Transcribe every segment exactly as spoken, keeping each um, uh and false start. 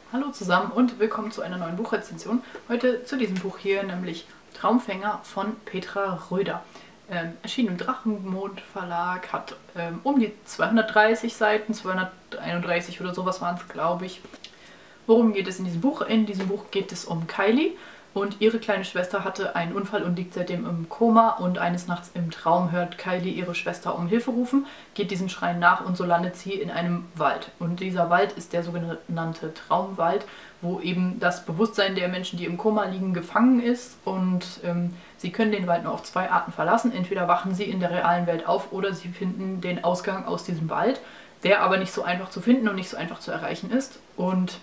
Hallo zusammen und willkommen zu einer neuen Buchrezension. Heute zu diesem Buch hier, nämlich Traumfänger von Petra Röder. Ähm, erschienen im Drachenmond Verlag, hat ähm, um die zweihundertdreißig Seiten, zweihunderteinunddreißig oder sowas waren es, glaube ich. Worum geht es in diesem Buch? In diesem Buch geht es um Kylie und ihre kleine Schwester hatte einen Unfall und liegt seitdem im Koma und eines Nachts im Traum hört Kylie ihre Schwester um Hilfe rufen, geht diesen Schreien nach und so landet sie in einem Wald. Und dieser Wald ist der sogenannte Traumwald, wo eben das Bewusstsein der Menschen, die im Koma liegen, gefangen ist und ähm, sie können den Wald nur auf zwei Arten verlassen. Entweder wachen sie in der realen Welt auf oder sie finden den Ausgang aus diesem Wald, der aber nicht so einfach zu finden und nicht so einfach zu erreichen ist. Und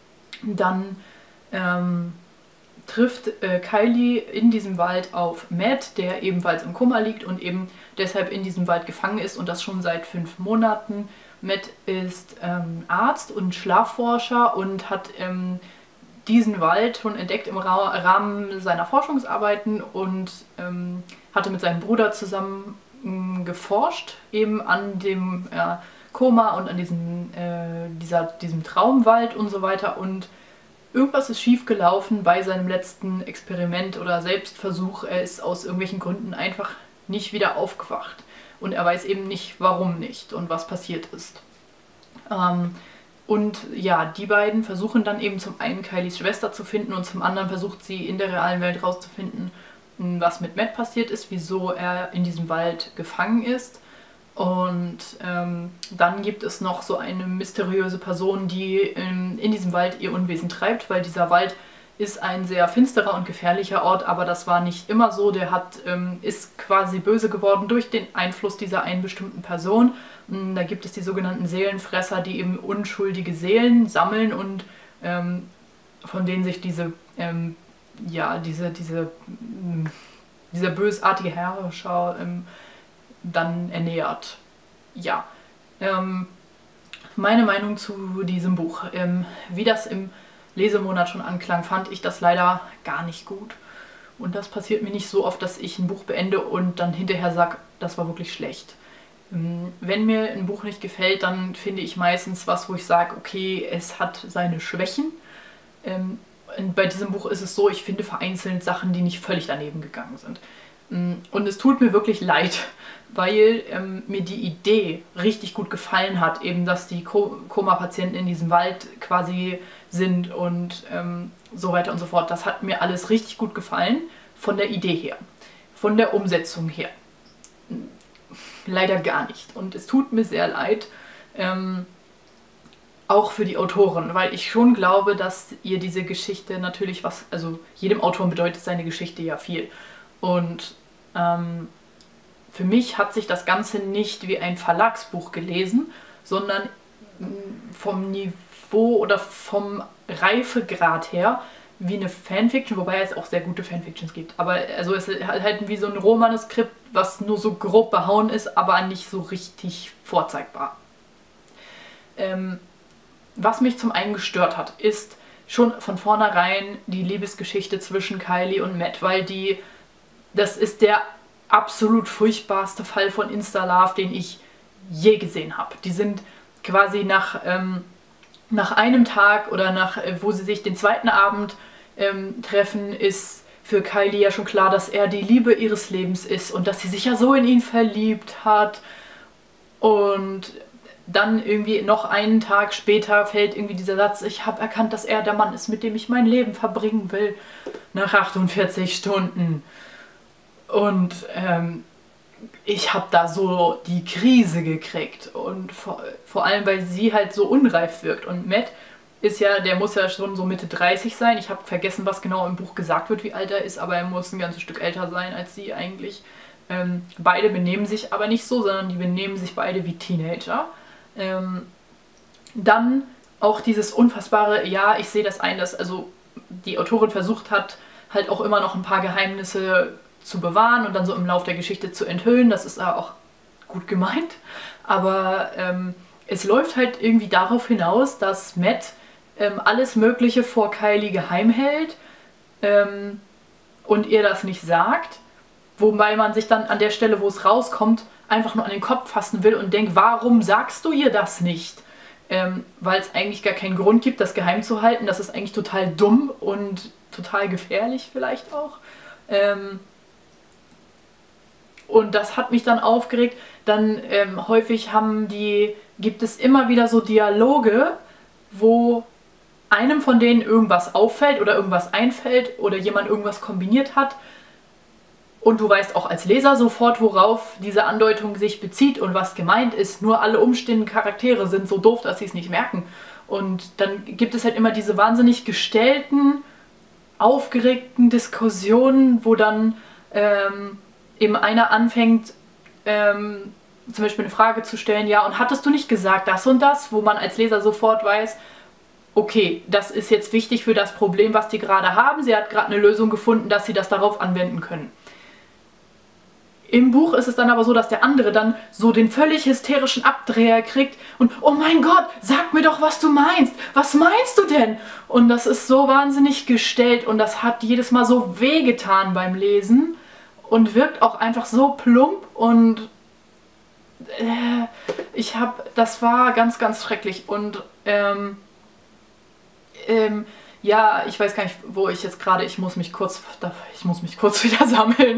dann ähm, trifft äh, Kylie in diesem Wald auf Matt, der ebenfalls im Koma liegt und eben deshalb in diesem Wald gefangen ist und das schon seit fünf Monaten. Matt ist ähm, Arzt und Schlafforscher und hat ähm, diesen Wald schon entdeckt im Ra Rahmen seiner Forschungsarbeiten und ähm, hatte mit seinem Bruder zusammen ähm, geforscht, eben an dem äh, Koma und an diesem, äh, dieser, diesem Traumwald und so weiter. Und irgendwas ist schief gelaufen bei seinem letzten Experiment oder Selbstversuch. Er ist aus irgendwelchen Gründen einfach nicht wieder aufgewacht. Und er weiß eben nicht, warum nicht und was passiert ist. Ähm, und ja, die beiden versuchen dann eben zum einen Kylies Schwester zu finden und zum anderen versucht sie in der realen Welt rauszufinden, was mit Matt passiert ist, wieso er in diesem Wald gefangen ist. Und ähm, dann gibt es noch so eine mysteriöse Person, die ähm, in diesem Wald ihr Unwesen treibt, weil dieser Wald ist ein sehr finsterer und gefährlicher Ort, aber das war nicht immer so. Der hat, ähm, ist quasi böse geworden durch den Einfluss dieser einen bestimmten Person. Und da gibt es die sogenannten Seelenfresser, die eben unschuldige Seelen sammeln und ähm, von denen sich diese, ähm, ja, diese, diese, dieser bösartige Herrscher ähm, dann ernährt. Ja, ähm, meine Meinung zu diesem Buch. Ähm, wie das im Lesemonat schon anklang, fand ich das leider gar nicht gut. Und das passiert mir nicht so oft, dass ich ein Buch beende und dann hinterher sage, das war wirklich schlecht. Ähm, wenn mir ein Buch nicht gefällt, dann finde ich meistens was, wo ich sage, okay, es hat seine Schwächen. Ähm, bei diesem Buch ist es so, ich finde vereinzelt Sachen, die nicht völlig daneben gegangen sind. Und es tut mir wirklich leid, weil ähm, mir die Idee richtig gut gefallen hat, eben dass die Koma-Patienten in diesem Wald quasi sind und ähm, so weiter und so fort. Das hat mir alles richtig gut gefallen, von der Idee her, von der Umsetzung her. Leider gar nicht. Und es tut mir sehr leid, ähm, auch für die Autorin, weil ich schon glaube, dass ihr diese Geschichte natürlich was, also jedem Autor bedeutet seine Geschichte ja viel. Und ähm, für mich hat sich das Ganze nicht wie ein Verlagsbuch gelesen, sondern vom Niveau oder vom Reifegrad her wie eine Fanfiction, wobei es auch sehr gute Fanfictions gibt. Aber also es ist halt wie so ein Rohmanuskript, was nur so grob behauen ist, aber nicht so richtig vorzeigbar. Ähm, was mich zum einen gestört hat, ist schon von vornherein die Liebesgeschichte zwischen Kylie und Matt, weil die Das ist der absolut furchtbarste Fall von Insta-Love, den ich je gesehen habe. Die sind quasi nach, ähm, nach einem Tag oder nach, äh, wo sie sich den zweiten Abend ähm, treffen, ist für Kylie ja schon klar, dass er die Liebe ihres Lebens ist und dass sie sich ja so in ihn verliebt hat. Und dann irgendwie noch einen Tag später fällt irgendwie dieser Satz, ich habe erkannt, dass er der Mann ist, mit dem ich mein Leben verbringen will, nach achtundvierzig Stunden. Und ähm, ich habe da so die Krise gekriegt und vor, vor allem, weil sie halt so unreif wirkt. Und Matt ist ja, der muss ja schon so Mitte dreißig sein. Ich habe vergessen, was genau im Buch gesagt wird, wie alt er ist, aber er muss ein ganzes Stück älter sein als sie eigentlich. Ähm, beide benehmen sich aber nicht so, sondern die benehmen sich beide wie Teenager. Ähm, dann auch dieses unfassbare, ja, ich sehe das ein, dass also die Autorin versucht hat, halt auch immer noch ein paar Geheimnisse zu bewahren und dann so im Lauf der Geschichte zu enthüllen. Das ist auch gut gemeint, aber ähm, es läuft halt irgendwie darauf hinaus, dass Matt ähm, alles Mögliche vor Kylie geheim hält ähm, und ihr das nicht sagt, wobei man sich dann an der Stelle, wo es rauskommt, einfach nur an den Kopf fassen will und denkt, warum sagst du ihr das nicht? ähm, weil es eigentlich gar keinen Grund gibt, das geheim zu halten. Das ist eigentlich total dumm und total gefährlich vielleicht auch. Ähm, und das hat mich dann aufgeregt. Dann ähm, häufig haben die, gibt es immer wieder so Dialoge, wo einem von denen irgendwas auffällt oder irgendwas einfällt oder jemand irgendwas kombiniert hat. Und du weißt auch als Leser sofort, worauf diese Andeutung sich bezieht und was gemeint ist. Nur alle umstehenden Charaktere sind so doof, dass sie es nicht merken. Und dann gibt es halt immer diese wahnsinnig gestellten, aufgeregten Diskussionen, wo dann ähm, eben einer anfängt, ähm, zum Beispiel eine Frage zu stellen, ja, und hattest du nicht gesagt das und das, wo man als Leser sofort weiß, okay, das ist jetzt wichtig für das Problem, was die gerade haben. Sie hat gerade eine Lösung gefunden, dass sie das darauf anwenden können. Im Buch ist es dann aber so, dass der andere dann so den völlig hysterischen Abdreher kriegt und oh mein Gott, sag mir doch, was du meinst. Was meinst du denn? Und das ist so wahnsinnig gestellt und das hat jedes Mal so wehgetan beim Lesen und wirkt auch einfach so plump und äh, ich habe, das war ganz, ganz schrecklich und ähm, ähm, ja, ich weiß gar nicht, wo ich jetzt gerade, ich muss mich kurz, ich muss mich kurz wieder sammeln.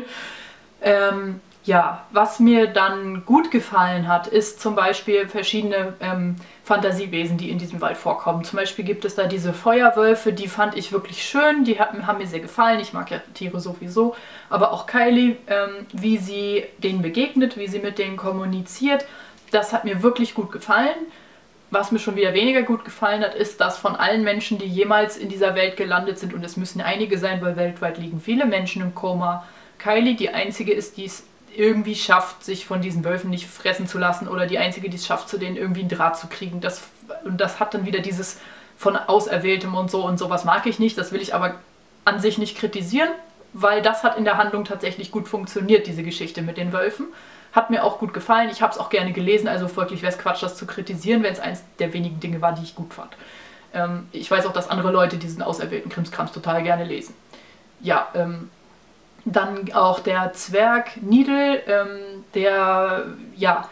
Ähm, ja, was mir dann gut gefallen hat, ist zum Beispiel verschiedene ähm, Fantasiewesen, die in diesem Wald vorkommen. Zum Beispiel gibt es da diese Feuerwölfe, die fand ich wirklich schön, die haben, haben mir sehr gefallen. Ich mag ja Tiere sowieso, aber auch Kylie, ähm, wie sie denen begegnet, wie sie mit denen kommuniziert, das hat mir wirklich gut gefallen. Was mir schon wieder weniger gut gefallen hat, ist, dass von allen Menschen, die jemals in dieser Welt gelandet sind, und es müssen einige sein, weil weltweit liegen viele Menschen im Koma, Kylie die einzige ist, die es irgendwie schafft, sich von diesen Wölfen nicht fressen zu lassen oder die einzige, die es schafft, zu denen irgendwie einen Draht zu kriegen. Das, und das hat dann wieder dieses von Auserwähltem und so und sowas mag ich nicht. Das will ich aber an sich nicht kritisieren, weil das hat in der Handlung tatsächlich gut funktioniert, diese Geschichte mit den Wölfen. Hat mir auch gut gefallen. Ich habe es auch gerne gelesen, also folglich wäre es Quatsch, das zu kritisieren, wenn es eins der wenigen Dinge war, die ich gut fand. Ähm, ich weiß auch, dass andere Leute diesen auserwählten Krimskrams total gerne lesen. Ja, ähm, dann auch der Zwerg Needle, ähm, der, ja,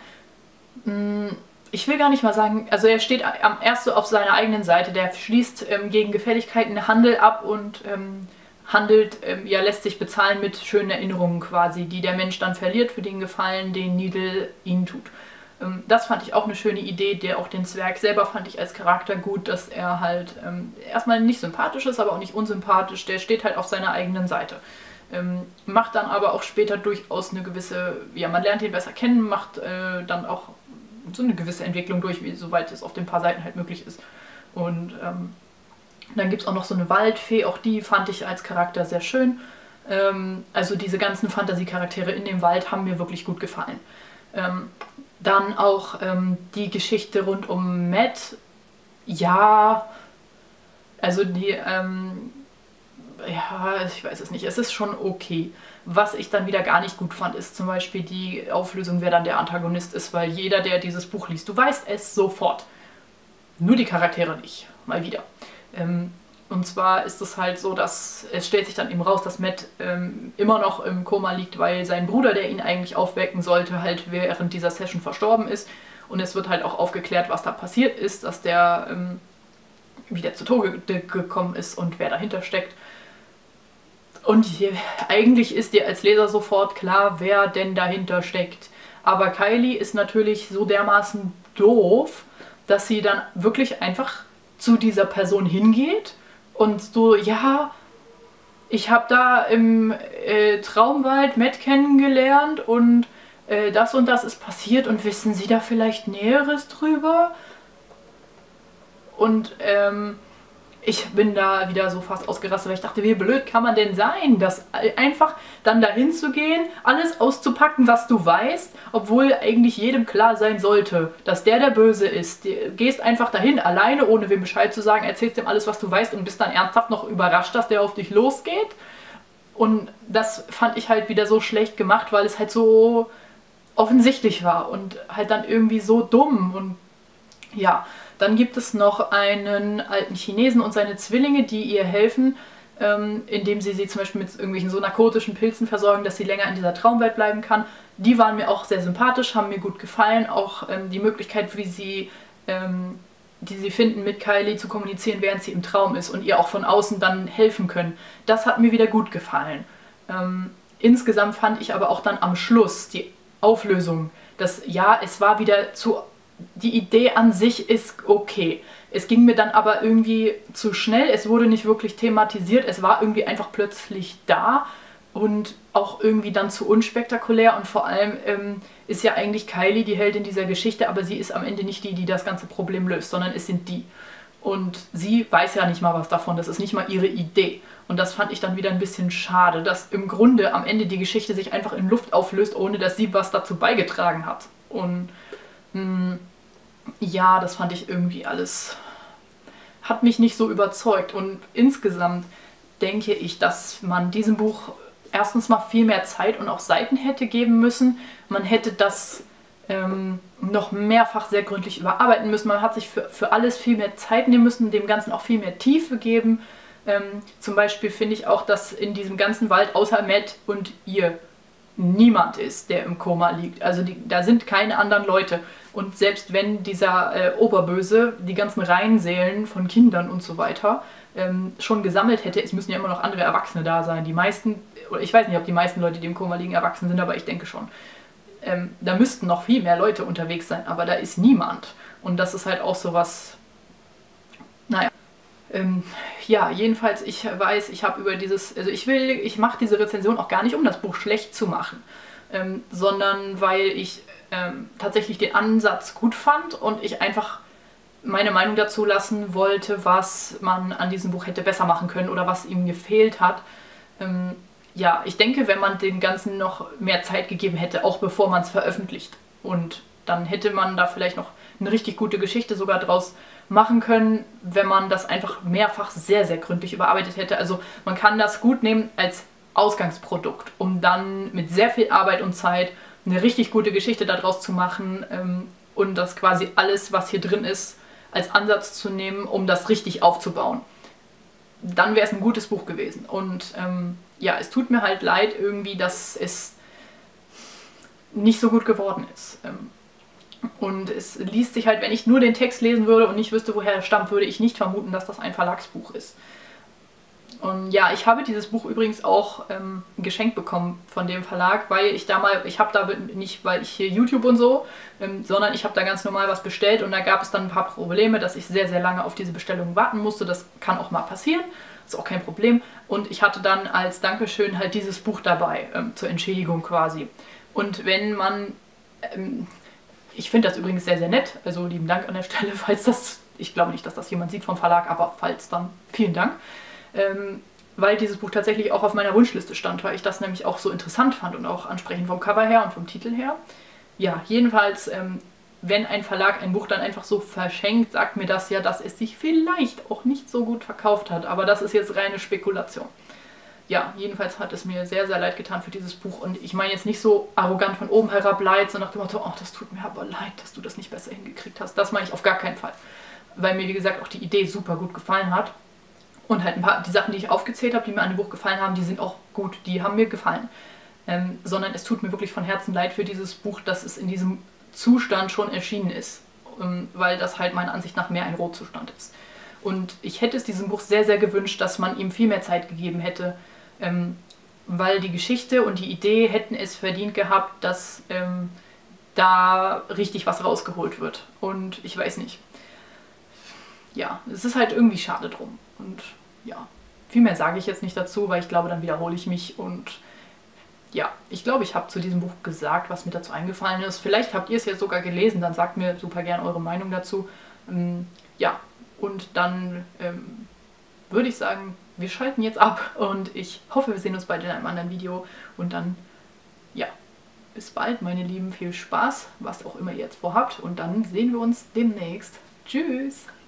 mh, ich will gar nicht mal sagen, also er steht am ersten auf seiner eigenen Seite, der schließt ähm, gegen Gefälligkeiten Handel ab und ähm, handelt, ähm, ja, lässt sich bezahlen mit schönen Erinnerungen quasi, die der Mensch dann verliert für den Gefallen, den Needle ihnen tut. Ähm, das fand ich auch eine schöne Idee, der auch den Zwerg selber fand ich als Charakter gut, dass er halt ähm, erstmal nicht sympathisch ist, aber auch nicht unsympathisch, der steht halt auf seiner eigenen Seite. Ähm, macht dann aber auch später durchaus eine gewisse, ja, man lernt ihn besser kennen, macht äh, dann auch so eine gewisse Entwicklung durch, wie, soweit es auf den paar Seiten halt möglich ist. Und ähm, dann gibt es auch noch so eine Waldfee, auch die fand ich als Charakter sehr schön. Ähm, also diese ganzen Fantasiecharaktere in dem Wald haben mir wirklich gut gefallen. Ähm, dann auch ähm, die Geschichte rund um Matt, ja, also die, ähm, ja, ich weiß es nicht, es ist schon okay. Was ich dann wieder gar nicht gut fand, ist zum Beispiel die Auflösung, wer dann der Antagonist ist, weil jeder, der dieses Buch liest, du weißt es sofort. Nur die Charaktere nicht, mal wieder. Ähm, und zwar ist es halt so, dass es stellt sich dann eben raus, dass Matt ähm, immer noch im Koma liegt, weil sein Bruder, der ihn eigentlich aufwecken sollte, halt während dieser Session verstorben ist. Und es wird halt auch aufgeklärt, was da passiert ist, dass der ähm, wieder zu Tode gekommen ist und wer dahinter steckt. Und hier, eigentlich ist dir als Leser sofort klar, wer denn dahinter steckt. Aber Kylie ist natürlich so dermaßen doof, dass sie dann wirklich einfach zu dieser Person hingeht und so, ja, ich habe da im äh, Traumwald Matt kennengelernt und äh, das und das ist passiert und wissen Sie da vielleicht Näheres drüber? Und ähm, ich bin da wieder so fast ausgerastet, weil ich dachte, wie blöd kann man denn sein, das einfach dann dahin zu gehen, alles auszupacken, was du weißt, obwohl eigentlich jedem klar sein sollte, dass der der Böse ist. Du gehst einfach dahin, alleine, ohne wem Bescheid zu sagen, erzählst ihm alles, was du weißt und bist dann ernsthaft noch überrascht, dass der auf dich losgeht. Und das fand ich halt wieder so schlecht gemacht, weil es halt so offensichtlich war und halt dann irgendwie so dumm und ja. Dann gibt es noch einen alten Chinesen und seine Zwillinge, die ihr helfen, ähm, indem sie sie zum Beispiel mit irgendwelchen so narkotischen Pilzen versorgen, dass sie länger in dieser Traumwelt bleiben kann. Die waren mir auch sehr sympathisch, haben mir gut gefallen. Auch ähm, die Möglichkeit, wie sie ähm, die sie finden, mit Kylie zu kommunizieren, während sie im Traum ist und ihr auch von außen dann helfen können. Das hat mir wieder gut gefallen. Ähm, insgesamt fand ich aber auch dann am Schluss die Auflösung, dass ja, es war wieder zu... Die Idee an sich ist okay. Es ging mir dann aber irgendwie zu schnell, es wurde nicht wirklich thematisiert, es war irgendwie einfach plötzlich da und auch irgendwie dann zu unspektakulär und vor allem ähm, ist ja eigentlich Kylie die Heldin dieser Geschichte, aber sie ist am Ende nicht die, die das ganze Problem löst, sondern es sind die. Und sie weiß ja nicht mal was davon, das ist nicht mal ihre Idee. Und das fand ich dann wieder ein bisschen schade, dass im Grunde am Ende die Geschichte sich einfach in Luft auflöst, ohne dass sie was dazu beigetragen hat. Und mh, ja, das fand ich irgendwie alles, hat mich nicht so überzeugt. Und insgesamt denke ich, dass man diesem Buch erstens mal viel mehr Zeit und auch Seiten hätte geben müssen. Man hätte das ähm, noch mehrfach sehr gründlich überarbeiten müssen. Man hat sich für, für alles viel mehr Zeit nehmen müssen, dem Ganzen auch viel mehr Tiefe geben. Ähm, zum Beispiel finde ich auch, dass in diesem ganzen Wald außer Matt und ihr niemand ist, der im Koma liegt. Also die, da sind keine anderen Leute. Und selbst wenn dieser äh, Oberböse die ganzen Reihenseelen von Kindern und so weiter ähm, schon gesammelt hätte, es müssen ja immer noch andere Erwachsene da sein. Die meisten, oder ich weiß nicht, ob die meisten Leute, die im Koma liegen, erwachsen sind, aber ich denke schon. Ähm, da müssten noch viel mehr Leute unterwegs sein, aber da ist niemand. Und das ist halt auch so was, naja. Ähm, ja, jedenfalls, ich weiß, ich habe über dieses, also ich will, ich mache diese Rezension auch gar nicht, um das Buch schlecht zu machen, ähm, sondern weil ich ähm, tatsächlich den Ansatz gut fand und ich einfach meine Meinung dazu lassen wollte, was man an diesem Buch hätte besser machen können oder was ihm gefehlt hat. Ähm, ja, ich denke, wenn man dem Ganzen noch mehr Zeit gegeben hätte, auch bevor man es veröffentlicht, und dann hätte man da vielleicht noch eine richtig gute Geschichte sogar draus machen können, wenn man das einfach mehrfach sehr, sehr gründlich überarbeitet hätte. Also man kann das gut nehmen als Ausgangsprodukt, um dann mit sehr viel Arbeit und Zeit eine richtig gute Geschichte daraus zu machen ähm, und das quasi alles, was hier drin ist, als Ansatz zu nehmen, um das richtig aufzubauen. Dann wäre es ein gutes Buch gewesen. Und ähm, ja, es tut mir halt leid irgendwie, dass es nicht so gut geworden ist. Ähm, Und es liest sich halt, wenn ich nur den Text lesen würde und nicht wüsste, woher er stammt, würde ich nicht vermuten, dass das ein Verlagsbuch ist. Und ja, ich habe dieses Buch übrigens auch ähm, geschenkt bekommen von dem Verlag, weil ich da mal, ich habe da nicht, weil ich hier YouTube und so, ähm, sondern ich habe da ganz normal was bestellt und da gab es dann ein paar Probleme, dass ich sehr, sehr lange auf diese Bestellung warten musste. Das kann auch mal passieren, ist auch kein Problem. Und ich hatte dann als Dankeschön halt dieses Buch dabei, ähm, zur Entschädigung quasi. Und wenn man... Ähm, Ich finde das übrigens sehr, sehr nett, also lieben Dank an der Stelle, falls das, ich glaube nicht, dass das jemand sieht vom Verlag, aber falls dann, vielen Dank. Ähm, weil dieses Buch tatsächlich auch auf meiner Wunschliste stand, weil ich das nämlich auch so interessant fand und auch ansprechend vom Cover her und vom Titel her. Ja, jedenfalls, ähm, wenn ein Verlag ein Buch dann einfach so verschenkt, sagt mir das ja, dass es sich vielleicht auch nicht so gut verkauft hat, aber das ist jetzt reine Spekulation. Ja, jedenfalls hat es mir sehr, sehr leid getan für dieses Buch. Und ich meine jetzt nicht so arrogant von oben herab leid, sondern nach dem Motto, oh, das tut mir aber leid, dass du das nicht besser hingekriegt hast. Das meine ich auf gar keinen Fall. Weil mir, wie gesagt, auch die Idee super gut gefallen hat. Und halt ein paar, die Sachen, die ich aufgezählt habe, die mir an dem Buch gefallen haben, die sind auch gut, die haben mir gefallen. Ähm, sondern es tut mir wirklich von Herzen leid für dieses Buch, dass es in diesem Zustand schon erschienen ist. Ähm, weil das halt meiner Ansicht nach mehr ein Rohzustand ist. Und ich hätte es diesem Buch sehr, sehr gewünscht, dass man ihm viel mehr Zeit gegeben hätte, Ähm, weil die Geschichte und die Idee hätten es verdient gehabt, dass ähm, da richtig was rausgeholt wird. Und ich weiß nicht. Ja, es ist halt irgendwie schade drum. Und ja, viel mehr sage ich jetzt nicht dazu, weil ich glaube, dann wiederhole ich mich. Und ja, ich glaube, ich habe zu diesem Buch gesagt, was mir dazu eingefallen ist. Vielleicht habt ihr es jetzt sogar gelesen, dann sagt mir super gern eure Meinung dazu. Ähm, ja, und dann ähm, würde ich sagen, wir schalten jetzt ab und ich hoffe, wir sehen uns bald in einem anderen Video und dann, ja, bis bald, meine Lieben, viel Spaß, was auch immer ihr jetzt vorhabt und dann sehen wir uns demnächst. Tschüss!